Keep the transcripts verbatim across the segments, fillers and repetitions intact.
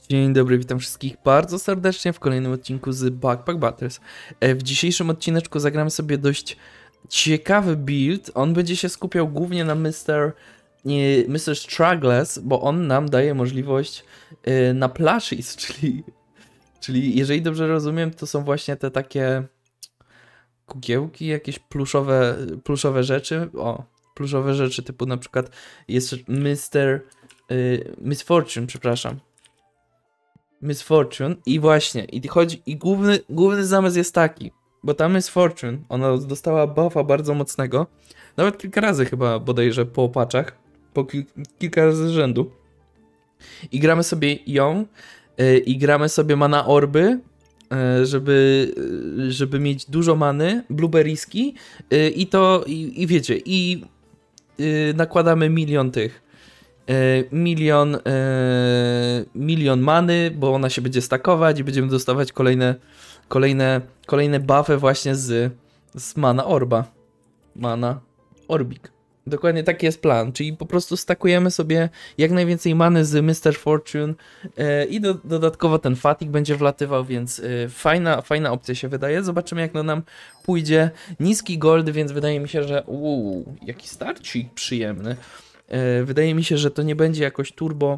Dzień dobry, witam wszystkich bardzo serdecznie w kolejnym odcinku z Backpack Battles. E, W dzisiejszym odcineczku zagramy sobie dość ciekawy build. On będzie się skupiał głównie na mister nie, mister Struggles, bo on nam daje możliwość e, na plushies, czyli, czyli jeżeli dobrze rozumiem, to są właśnie te takie kukiełki, jakieś pluszowe, pluszowe rzeczy. O, pluszowe rzeczy typu na przykład jest mister y, Miss Fortune, przepraszam. Miss Fortune i właśnie, i chodzi, i główny, główny zamysł jest taki, bo ta Miss Fortune, ona dostała buffa bardzo mocnego, nawet kilka razy chyba bodajże po opaczach, po kil, kilka razy z rzędu. I gramy sobie ją, yy, i gramy sobie mana orby, yy, żeby, yy, żeby mieć dużo many, blueberryski, yy, i to, i, i wiecie, i yy, nakładamy milion tych. E, milion, e, milion many, bo ona się będzie stakować i będziemy dostawać kolejne, kolejne, kolejne buffy właśnie z, z mana orba. Mana orbik. Dokładnie taki jest plan, czyli po prostu stakujemy sobie jak najwięcej many z mister Fortune e, i do, dodatkowo ten fatigue będzie wlatywał, więc e, fajna, fajna opcja się wydaje. Zobaczymy, jak to nam pójdzie. Niski gold, więc wydaje mi się, że uuu, jaki starcik przyjemny. Wydaje mi się, że to nie będzie jakoś turbo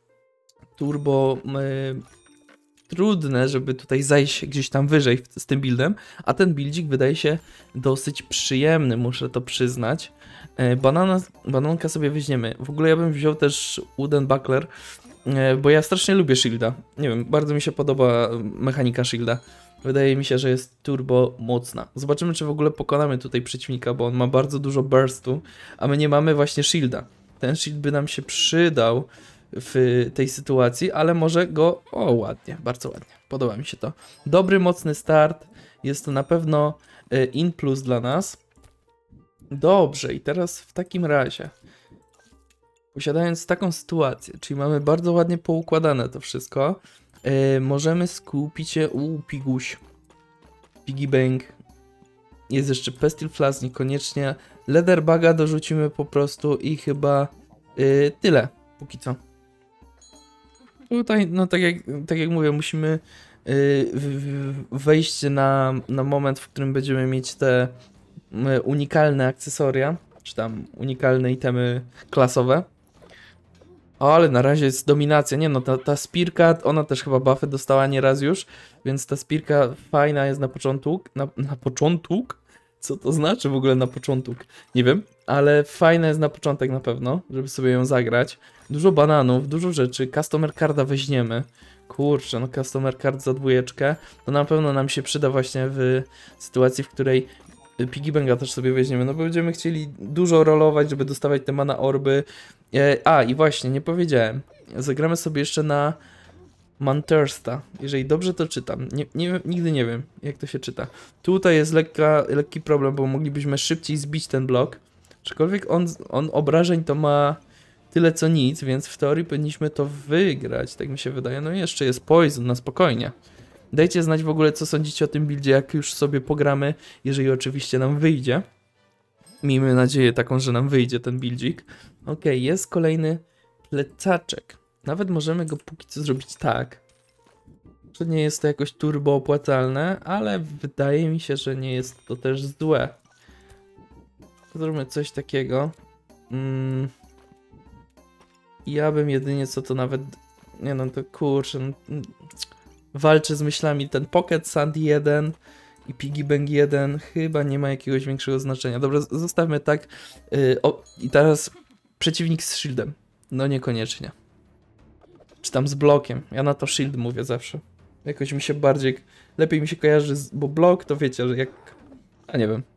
turbo yy, trudne, żeby tutaj zajść gdzieś tam wyżej z tym buildem, a ten buildzik wydaje się dosyć przyjemny, muszę to przyznać. Yy, banana, bananka sobie weźmiemy. W ogóle ja bym wziął też Wooden Buckler, yy, bo ja strasznie lubię shielda. Nie wiem, bardzo mi się podoba mechanika shielda. Wydaje mi się, że jest turbo mocna. Zobaczymy, czy w ogóle pokonamy tutaj przeciwnika, bo on ma bardzo dużo burstu, a my nie mamy właśnie shielda. Ten shield by nam się przydał w tej sytuacji, ale może go... O, ładnie, bardzo ładnie. Podoba mi się to. Dobry, mocny start. Jest to na pewno in plus dla nas. Dobrze, i teraz w takim razie, posiadając taką sytuację, czyli mamy bardzo ładnie poukładane to wszystko, Yy, możemy skupić się u Piguś, Piggy Bank, jest jeszcze Pestil Flask, niekoniecznie, Leatherbaga dorzucimy po prostu i chyba yy, tyle, póki co. Tutaj, no tak jak, tak jak mówię, musimy yy, wejść na, na moment, w którym będziemy mieć te yy, unikalne akcesoria, czy tam unikalne itemy klasowe. O, ale na razie jest dominacja. Nie no, ta, ta spirka, ona też chyba buffy dostała nieraz już, więc ta spirka fajna jest na początku. Na, na początek? Co to znaczy w ogóle na początek? Nie wiem, ale fajna jest na początek na pewno, żeby sobie ją zagrać. Dużo bananów, dużo rzeczy. Customer carda weźmiemy. Kurczę, no customer card za dwójeczkę. To na pewno nam się przyda właśnie w sytuacji, w której Piggy Banka też sobie weźmiemy, no bo będziemy chcieli dużo rolować, żeby dostawać te mana orby. E, a, i właśnie, nie powiedziałem. Zagramy sobie jeszcze na Mantersta, jeżeli dobrze to czytam. Nie, nie, nigdy nie wiem, jak to się czyta. Tutaj jest lekka, lekki problem, bo moglibyśmy szybciej zbić ten blok. Aczkolwiek on, on obrażeń to ma tyle co nic, więc w teorii powinniśmy to wygrać, tak mi się wydaje. No i jeszcze jest Poison, na spokojnie. Dajcie znać w ogóle, co sądzicie o tym buildzie, jak już sobie pogramy, jeżeli oczywiście nam wyjdzie. Miejmy nadzieję taką, że nam wyjdzie ten buildzik. Ok, jest kolejny plecaczek. Nawet możemy go póki co zrobić tak, że nie jest to jakoś turbo opłacalne, ale wydaje mi się, że nie jest to też złe. Zróbmy coś takiego. Mm. Ja bym jedynie co to nawet... Nie no, to kurczę... No... Walczę z myślami, ten Pocket Sandy jeden i Piggy Bank jeden chyba nie ma jakiegoś większego znaczenia. Dobra, zostawmy tak. Yy, o, i teraz przeciwnik z shieldem. No niekoniecznie. Czy tam z blokiem. Ja na to shield mówię zawsze. Jakoś mi się bardziej, lepiej mi się kojarzy, z, bo blok to wiecie, że jak... A nie wiem.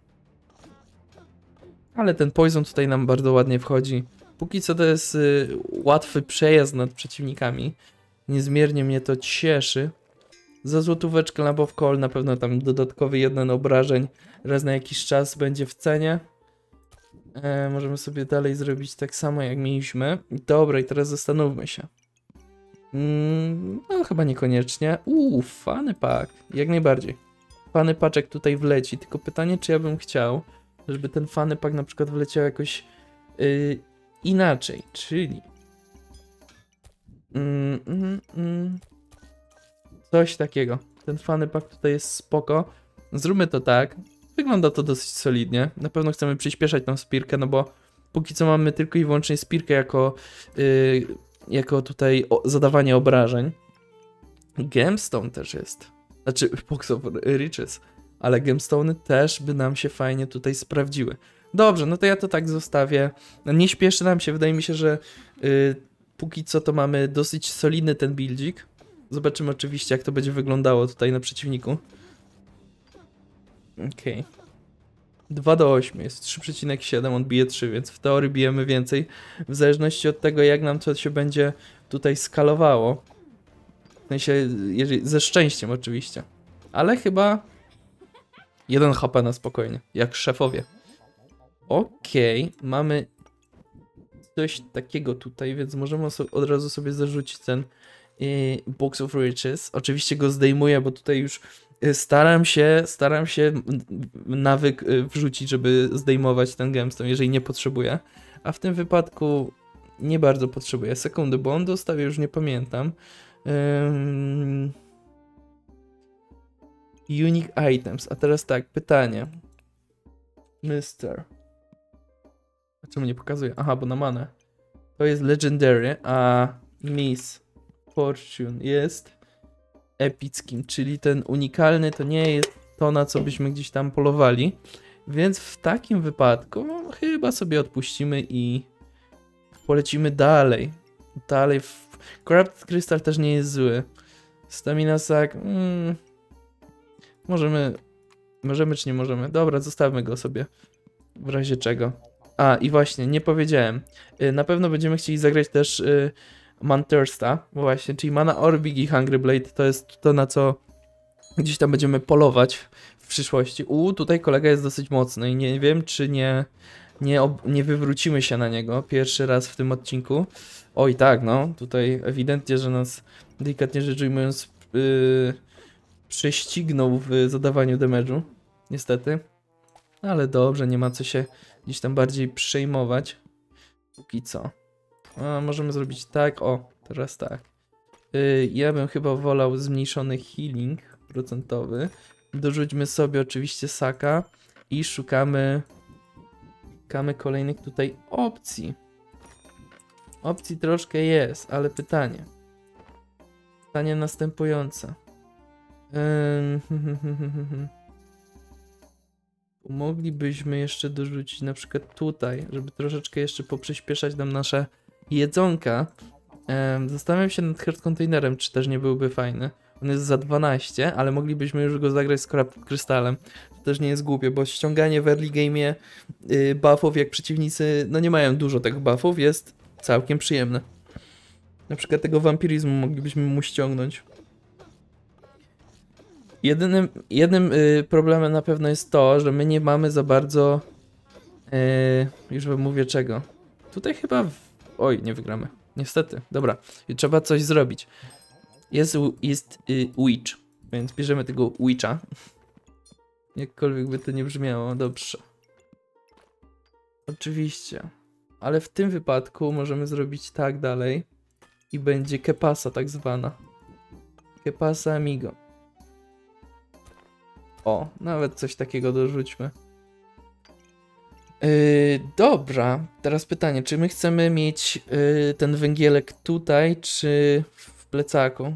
Ale ten poison tutaj nam bardzo ładnie wchodzi. Póki co to jest yy, łatwy przejazd nad przeciwnikami. Niezmiernie mnie to cieszy. Za złotóweczkę na Bow Call na pewno tam dodatkowy jeden obrażeń raz na jakiś czas będzie w cenie. E, możemy sobie dalej zrobić tak samo jak mieliśmy. Dobra, i teraz zastanówmy się. Mm, no chyba niekoniecznie. Uuu, fany pack. Jak najbardziej. Fany paczek tutaj wleci. Tylko pytanie, czy ja bym chciał, żeby ten fany pack na przykład wleciał jakoś yy, inaczej. Czyli... Mm, mm, mm. Coś takiego. Ten funny pack tutaj jest spoko. Zróbmy to tak. Wygląda to dosyć solidnie. Na pewno chcemy przyspieszać tą spirkę, no bo póki co mamy tylko i wyłącznie spirkę jako, yy, jako tutaj o, zadawanie obrażeń. Gemstone też jest. Znaczy, Box of Riches. Ale gemstone'y też by nam się fajnie tutaj sprawdziły. Dobrze, no to ja to tak zostawię. Nie śpieszy nam się, wydaje mi się, że yy, póki co to mamy dosyć solidny ten buildzik. Zobaczymy oczywiście, jak to będzie wyglądało tutaj na przeciwniku. Okej. Okay. dwa do ośmiu jest trzy przecinek siedem, on bije trzy, więc w teorii bijemy więcej. W zależności od tego, jak nam to się będzie tutaj skalowało. W sensie, jeżeli, ze szczęściem oczywiście. Ale chyba jeden H P na spokojnie, jak szefowie. Okej, okay. Mamy coś takiego tutaj, więc możemy od razu sobie zarzucić ten yy, Box of Riches. Oczywiście go zdejmuję, bo tutaj już staram się, staram się nawyk wrzucić, żeby zdejmować ten gemstone, jeżeli nie potrzebuję. A w tym wypadku nie bardzo potrzebuję. Sekundę, bo on dostawię, już nie pamiętam. Um, unique items. A teraz tak, pytanie. mister A czemu nie pokazuje? Aha, bo na manę. To jest legendary, a Miss Fortune jest epickim, czyli ten unikalny to nie jest to, na co byśmy gdzieś tam polowali. Więc w takim wypadku no, chyba sobie odpuścimy i polecimy dalej. Dalej. W... Corrupted Crystal też nie jest zły. Stamina Sack. Mm, możemy. Możemy czy nie możemy? Dobra, zostawmy go sobie. W razie czego. A i właśnie, nie powiedziałem. Na pewno będziemy chcieli zagrać też y, Manthursta, właśnie, czyli Mana Orbig i Hungry Blade to jest to, na co gdzieś tam będziemy polować w przyszłości. U, tutaj kolega jest dosyć mocny i nie wiem, czy nie, nie, ob, nie wywrócimy się na niego pierwszy raz w tym odcinku. Oj tak, no, tutaj ewidentnie, że nas delikatnie rzecz ujmując yy, prześcignął w zadawaniu damage'u, niestety. Ale dobrze, nie ma co się gdzieś tam bardziej przejmować. Póki co. A, możemy zrobić tak, o, teraz tak. Yy, ja bym chyba wolał zmniejszony healing procentowy. Dorzućmy sobie oczywiście Saka i szukamy, szukamy kolejnych tutaj opcji. Opcji troszkę jest, ale pytanie. Pytanie następujące. Yy, Moglibyśmy jeszcze dorzucić na przykład tutaj, żeby troszeczkę jeszcze poprzyspieszać nam nasze jedzonka. Ehm, zastanawiam się nad Heart Containerem, czy też nie byłby fajny. On jest za dwanaście, ale moglibyśmy już go zagrać z Corrupted Crystalem. To też nie jest głupie, bo ściąganie w early game'ie yy, buffów, jak przeciwnicy no nie mają dużo tych buffów, jest całkiem przyjemne. Na przykład tego wampiryzmu moglibyśmy mu ściągnąć. Jedynym, jednym y, problemem na pewno jest to, że my nie mamy za bardzo, y, już wam mówię czego. Tutaj chyba, w... oj, nie wygramy, niestety, dobra, i trzeba coś zrobić. Jest, jest y, Witch, więc bierzemy tego Witcha, jakkolwiek by to nie brzmiało, dobrze. Oczywiście, ale w tym wypadku możemy zrobić tak dalej i będzie Kepasa tak zwana. Kepasa Amigo. O, nawet coś takiego dorzućmy. Yy, dobra, teraz pytanie, czy my chcemy mieć yy, ten węgielek tutaj, czy w plecaku?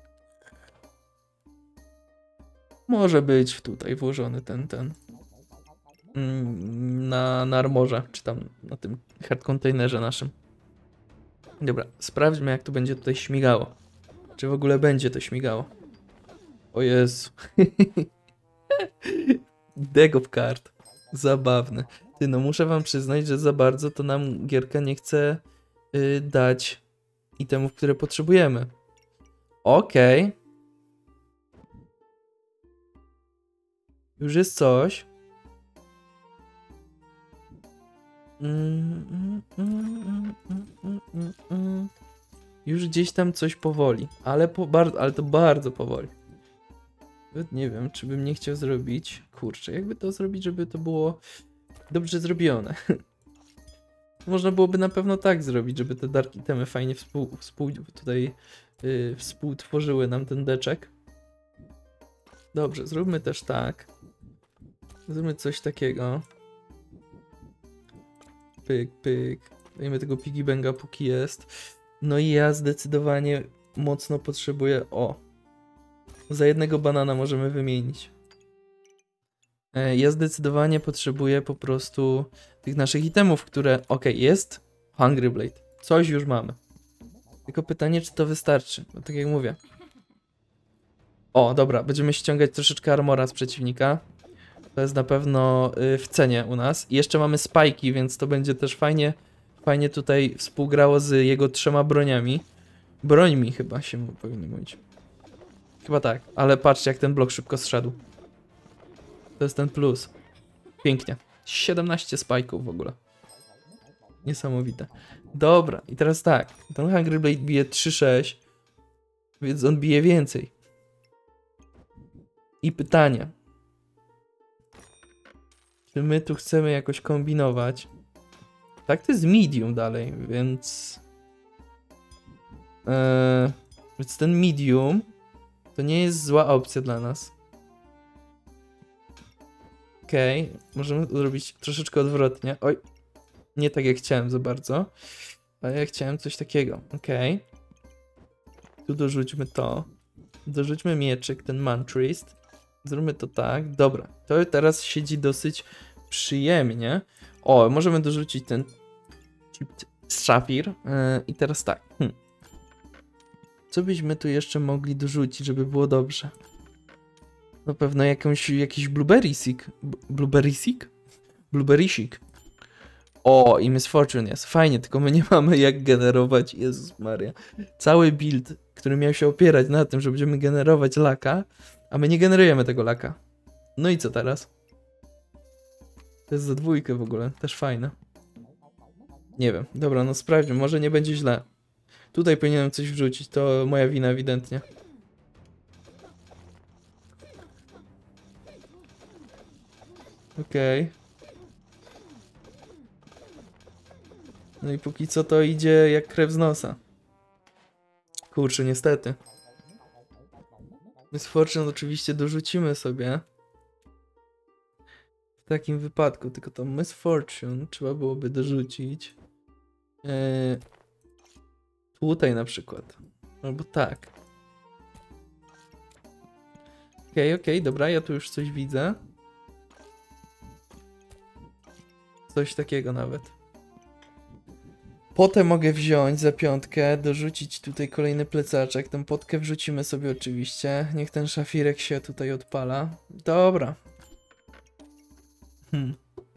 Może być tutaj włożony ten, ten. Yy, na, na armorze, czy tam na tym hard containerze naszym. Dobra, sprawdźmy, jak to będzie tutaj śmigało. Czy w ogóle będzie to śmigało. O Jezu. Deck of card. Zabawne. Ty, no muszę wam przyznać, że za bardzo to nam gierka nie chce yy, dać itemów, które potrzebujemy. Okej. Okay. Już jest coś. Mm, mm, mm, mm, mm, mm, mm. Już gdzieś tam coś powoli, ale, po, bar ale to bardzo powoli. Nie wiem, czy bym nie chciał zrobić. Kurczę, jakby to zrobić, żeby to było dobrze zrobione. Można byłoby na pewno tak zrobić, żeby te dark itemy fajnie współ, współ, tutaj yy, współtworzyły nam ten deczek. Dobrze, zróbmy też tak. Zróbmy coś takiego. Pyk, pyk. Dajmy tego piggy banga póki jest. No i ja zdecydowanie mocno potrzebuję... O! Za jednego banana możemy wymienić. E, ja zdecydowanie potrzebuję po prostu tych naszych itemów, które... Ok, jest Hungry Blade. Coś już mamy. Tylko pytanie, czy to wystarczy. No tak jak mówię. O, dobra, będziemy ściągać troszeczkę armora z przeciwnika. To jest na pewno y, w cenie u nas. I jeszcze mamy spajki, więc to będzie też fajnie, fajnie tutaj współgrało z jego trzema broniami. Brońmi chyba się mu powinno mówić. Chyba tak, ale patrzcie jak ten blok szybko zszedł. To jest ten plus. Pięknie. siedemnaście spajków w ogóle. Niesamowite. Dobra, i teraz tak. Ten Hungry Blade bije trzy sześć, więc on bije więcej. I pytanie. Czy my tu chcemy jakoś kombinować? Tak, to jest medium dalej, więc... Eee, więc ten medium to nie jest zła opcja dla nas. Okej, okay. Możemy zrobić troszeczkę odwrotnie. Oj, nie tak jak chciałem za bardzo. Ale ja chciałem coś takiego. Okej. Okay. Tu dorzućmy to. Dorzućmy mieczyk, ten Mantrist. Zróbmy to tak. Dobra, to teraz siedzi dosyć przyjemnie. O, możemy dorzucić ten szafir. Yy, I teraz tak. Hm. Co byśmy tu jeszcze mogli dorzucić, żeby było dobrze? Na pewno jakąś, jakiś blueberry seek. Blueberry seek? Blueberry seek. O, i Miss Fortune jest. Fajnie, tylko my nie mamy jak generować. Jezus Maria. Cały build, który miał się opierać na tym, że będziemy generować laka, a my nie generujemy tego laka. No i co teraz? To jest za dwójkę w ogóle. Też fajne. Nie wiem. Dobra, no sprawdźmy. Może nie będzie źle. Tutaj powinienem coś wrzucić. To moja wina ewidentnie. Okej. Okay. No i póki co to idzie jak krew z nosa. Kurczę, niestety. Miss Fortune oczywiście dorzucimy sobie. W takim wypadku, tylko to Miss Fortune trzeba byłoby dorzucić. Yy, tutaj na przykład. Albo tak. Okej, okay, okej, okay, dobra, ja tu już coś widzę. Coś takiego nawet. Potem mogę wziąć za piątkę, dorzucić tutaj kolejny plecaczek. Tą potkę wrzucimy sobie oczywiście. Niech ten szafirek się tutaj odpala. Dobra. Hmm.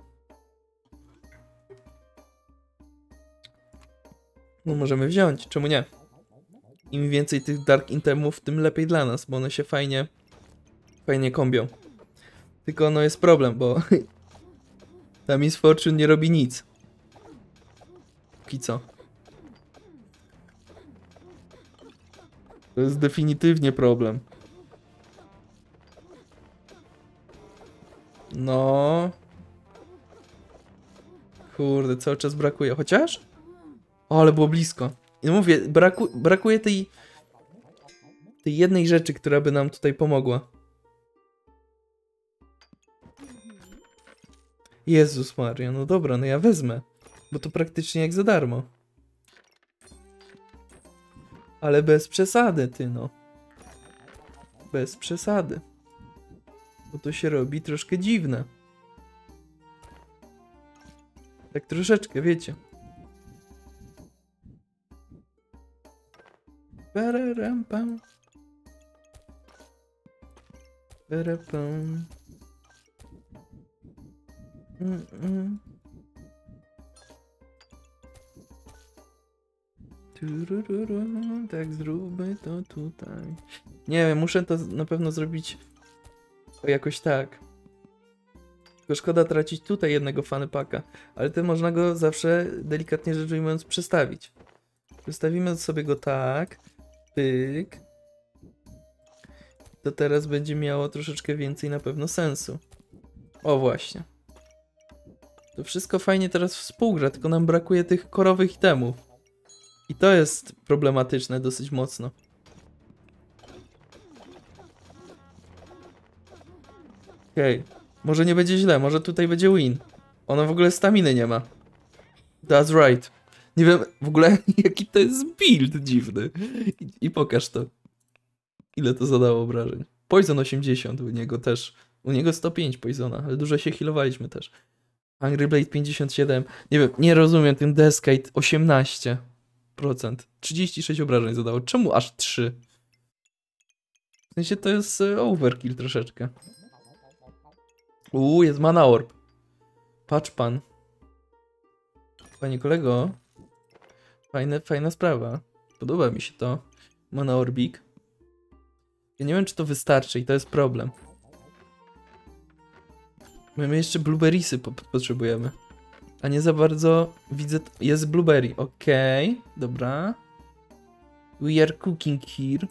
No możemy wziąć, czemu nie? Im więcej tych dark itemów, tym lepiej dla nas, bo one się fajnie, fajnie kombią. Tylko no jest problem, bo ta Miss Fortune nie robi nic. Póki co. To jest definitywnie problem. No. Kurde, cały czas brakuje. Chociaż? O, ale było blisko. I mówię, braku brakuje tej... tej jednej rzeczy, która by nam tutaj pomogła. Jezus Maria, no dobra, no ja wezmę. Bo to praktycznie jak za darmo. Ale bez przesady, ty no. Bez przesady. Bo to się robi troszkę dziwne. Tak troszeczkę, wiecie. Pararam-pam. Parapam. Mm -mm. Turururu, tak zróbmy to tutaj. Nie wiem, muszę to na pewno zrobić jakoś tak. Tylko szkoda tracić tutaj jednego fanpacka, ale to można go zawsze, delikatnie rzecz ujmując, przestawić. Przestawimy sobie go tak. Pyk. To teraz będzie miało troszeczkę więcej na pewno sensu. O właśnie. To wszystko fajnie teraz współgra, tylko nam brakuje tych korowych itemów. I to jest problematyczne dosyć mocno. Okej, okay. Może nie będzie źle, może tutaj będzie win. Ona w ogóle staminy nie ma. That's right. Nie wiem w ogóle jaki to jest build dziwny. I, i pokaż to. Ile to zadało obrażeń. Poison osiemdziesiąt u niego też. U niego sto pięć poisona, ale dużo się healowaliśmy też. Hungry Blade pięćdziesiąt siedem. Nie wiem, nie rozumiem, ten Deathkite osiemnaście procent. trzydzieści sześć obrażeń zadało. Czemu aż trzy? W sensie to jest overkill troszeczkę. Uuu, jest mana orb. Patrz pan. Panie kolego. Fajne, fajna sprawa. Podoba mi się to. Mana orbik. Ja nie wiem, czy to wystarczy i to jest problem. My jeszcze blueberriesy po potrzebujemy. A nie za bardzo widzę... Jest blueberry. Okej, okay, dobra. We are cooking here.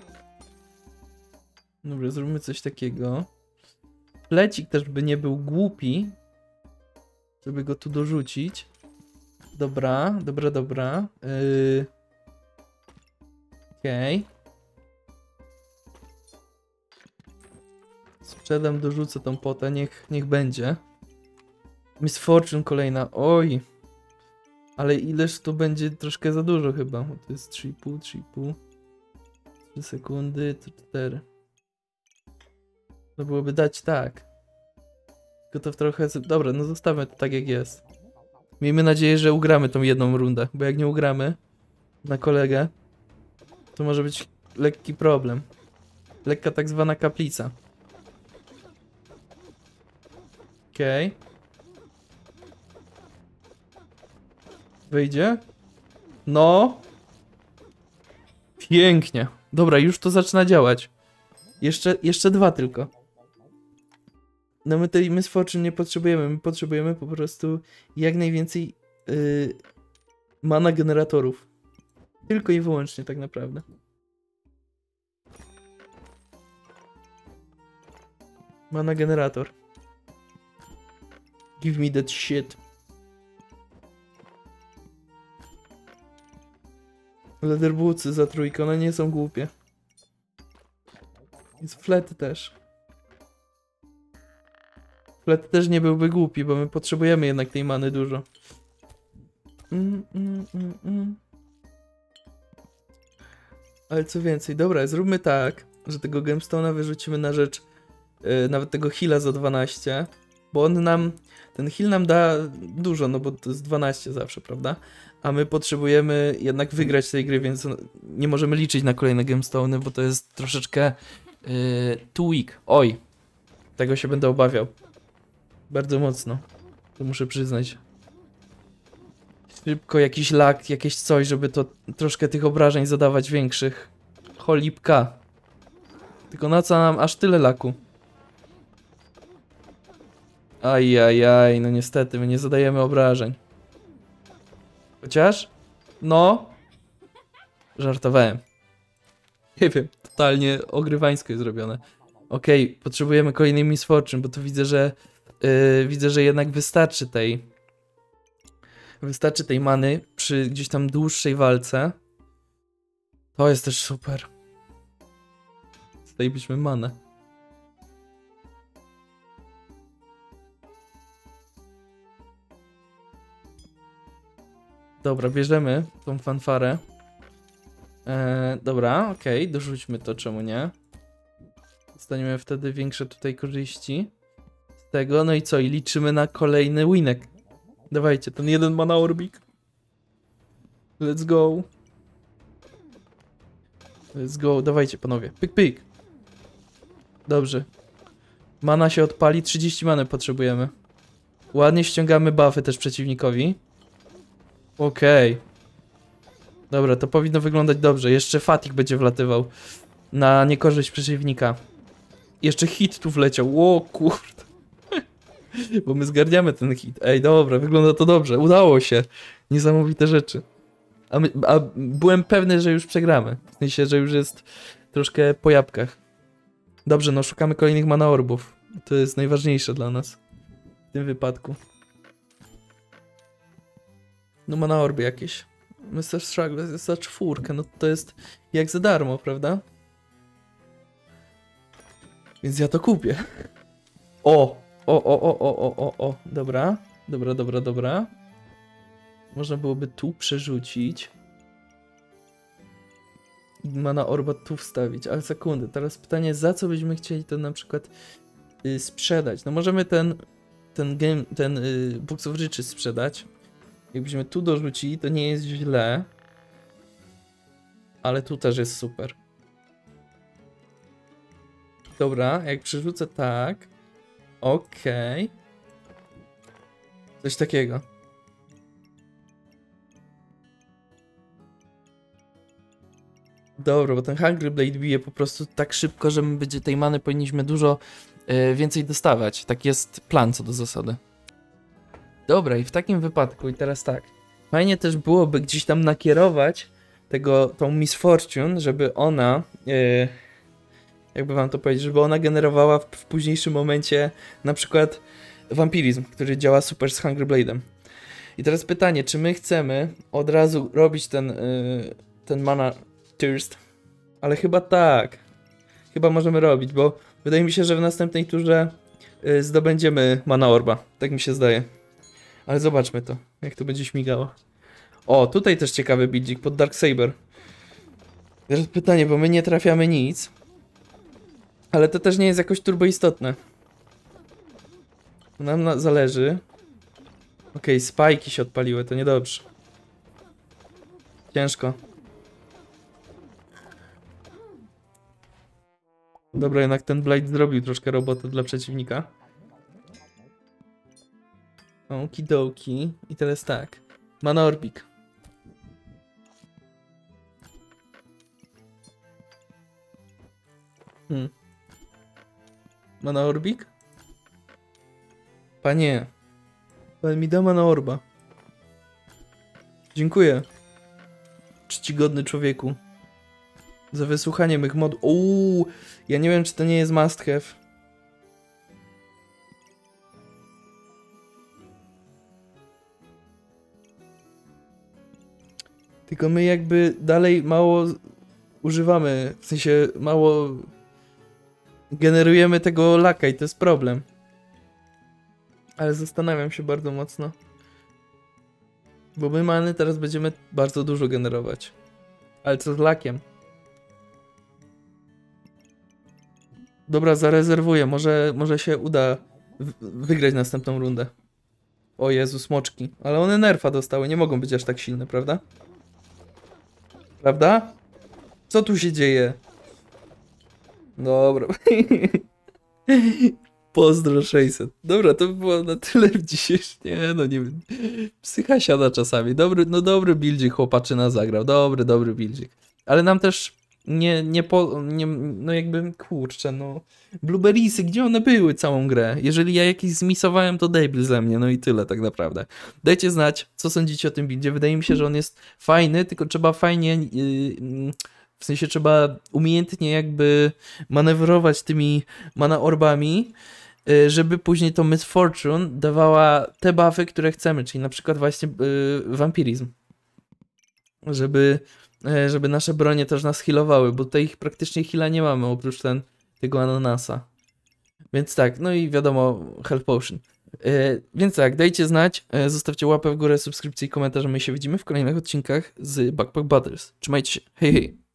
Dobra, zróbmy coś takiego. Plecik też by nie był głupi, żeby go tu dorzucić. Dobra, dobra, dobra. Yy... Okej. Okay. Sprzedam, dorzucę tą potę, niech, niech będzie. Miss Fortune kolejna, oj. Ale ileż to będzie troszkę za dużo chyba. To jest trzy i pół, trzy i pół. trzy sekundy, to cztery. To byłoby dać tak. Tylko to trochę... Dobra, no zostawmy to tak jak jest. Miejmy nadzieję, że ugramy tą jedną rundę. Bo jak nie ugramy na kolegę, to może być lekki problem. Lekka tak zwana kaplica. Okej. Okay. Wyjdzie? No. Pięknie. Dobra, już to zaczyna działać. Jeszcze, jeszcze dwa tylko. No my tej Miss Fortune nie potrzebujemy. My potrzebujemy po prostu jak najwięcej yy, mana generatorów. Tylko i wyłącznie tak naprawdę. Mana generator. Give me that shit. Leatherbootsy za trójkę, one nie są głupie. Jest flet też. Flet też nie byłby głupi, bo my potrzebujemy jednak tej many dużo. Mm, mm, mm, mm. Ale co więcej, dobra, zróbmy tak, że tego gemstone'a wyrzucimy na rzecz yy, nawet tego heala za dwanaście, bo on nam, ten heal nam da dużo, no bo to jest dwanaście zawsze, prawda? A my potrzebujemy jednak wygrać tej gry, więc nie możemy liczyć na kolejne gemstone'y, bo to jest troszeczkę yy, too weak. Oj, tego się będę obawiał. Bardzo mocno, to muszę przyznać. Szybko jakiś lag, jakieś coś, żeby to troszkę tych obrażeń zadawać większych. Cholipka. Tylko na co nam aż tyle laku? Ajajaj, no niestety, my nie zadajemy obrażeń. Chociaż? No. Żartowałem. Nie wiem, totalnie ogrywańsko jest zrobione. Okej, okay, potrzebujemy kolejnej Miss Fortune, bo tu widzę, że yy, widzę, że jednak wystarczy tej wystarczy tej many przy gdzieś tam dłuższej walce. To jest też super. Zdalibyśmy manę. Dobra, bierzemy tą fanfarę. Eee, dobra, okej, okay, dorzućmy to, czemu nie? Dostaniemy wtedy większe tutaj korzyści z tego, no i co? I liczymy na kolejny winek. Dawajcie, ten jeden mana orbik. Let's go. Let's go, dawajcie panowie. Pyk, pyk. Dobrze. Mana się odpali, trzydzieści many potrzebujemy. Ładnie ściągamy buffy też przeciwnikowi. Okej. Okay. Dobra, to powinno wyglądać dobrze. Jeszcze Fatigue będzie wlatywał na niekorzyść przeciwnika. Jeszcze hit tu wleciał. O kurde. Bo my zgarniamy ten hit. Ej, dobra, wygląda to dobrze. Udało się. Niesamowite rzeczy. A, my, a byłem pewny, że już przegramy. W sensie, że już jest troszkę po jabłkach. Dobrze, no szukamy kolejnych mana orbów. To jest najważniejsze dla nas w tym wypadku. No ma na orby jakieś. mister Struggle jest za czwórkę, no to jest jak za darmo, prawda? Więc ja to kupię. O! O, o, o, o, o, o, o. Dobra. Dobra, dobra, dobra. Można byłoby tu przerzucić. I mana orba tu wstawić, ale sekundę. Teraz pytanie, za co byśmy chcieli to na przykład y, sprzedać? No możemy ten ten game, ten y, Books of Riches sprzedać. Jakbyśmy tu dorzucili, to nie jest źle. Ale tu też jest super. Dobra, jak przerzucę tak. Okej. Okay. Coś takiego. Dobra, bo ten Hungry Blade bije po prostu tak szybko, że my będzie tej many powinniśmy dużo yy, więcej dostawać. Tak jest plan co do zasady. Dobra, i w takim wypadku, i teraz tak. Fajnie też byłoby gdzieś tam nakierować tego, tą Miss Fortune, żeby ona, yy, jakby wam to powiedzieć, żeby ona generowała w, w późniejszym momencie na przykład wampiryzm, który działa super z Hungry Blade'em. I teraz pytanie, czy my chcemy od razu robić ten, yy, ten mana thirst? Ale chyba tak. Chyba możemy robić, bo wydaje mi się, że w następnej turze yy, zdobędziemy mana orba. Tak mi się zdaje. Ale zobaczmy to, jak to będzie śmigało. O, tutaj też ciekawy buildzik pod Darksaber. Teraz pytanie, bo my nie trafiamy nic. Ale to też nie jest jakoś turbo istotne. Nam na zależy. Okej, okay, spajki się odpaliły, to niedobrze. Ciężko. Dobra, jednak ten Blade zrobił troszkę roboty dla przeciwnika. Okidoki. I teraz tak. Mana orbik. Hmm. Mana orbik? Panie. Pan mi da mana orba. Dziękuję. Czcigodny człowieku. Za wysłuchanie mych modów. Uuu, ja nie wiem, czy to nie jest must have. Tylko my jakby dalej mało używamy, w sensie mało generujemy tego laka i to jest problem. Ale zastanawiam się bardzo mocno. Bo my many teraz będziemy bardzo dużo generować. Ale co z lakiem? Dobra, zarezerwuję. Może, może się uda wygrać następną rundę. O Jezu, smoczki. Ale one nerfa dostały, nie mogą być aż tak silne, prawda? Prawda? Co tu się dzieje? Dobra. Pozdro sześćset. Dobra, to by było na tyle w dzisiejszym. Nie no, nie wiem. Psycha siada czasami. Dobry, no dobry buildzik chłopaczyna zagrał. Dobry, dobry buildzik. Ale nam też nie, nie po... Nie, no jakby, kurczę, no... Blueberriesy, gdzie one były całą grę? Jeżeli ja jakieś zmisowałem, to debil ze mnie. No i tyle tak naprawdę. Dajcie znać, co sądzicie o tym buildzie. Wydaje mi się, że on jest fajny, tylko trzeba fajnie... Yy, w sensie trzeba umiejętnie jakby manewrować tymi mana orbami, żeby później to Miss Fortune dawała te buffy, które chcemy, czyli na przykład właśnie yy, vampiryzm. Żeby, yy, żeby nasze bronie też nas healowały, bo tutaj ich praktycznie heala nie mamy, oprócz ten, tego ananasa. Więc tak, no i wiadomo, health potion. Yy, więc tak, dajcie znać, yy, zostawcie łapę w górę, subskrypcję i komentarz, my się widzimy w kolejnych odcinkach z Backpack Battles. Trzymajcie się, hej hej!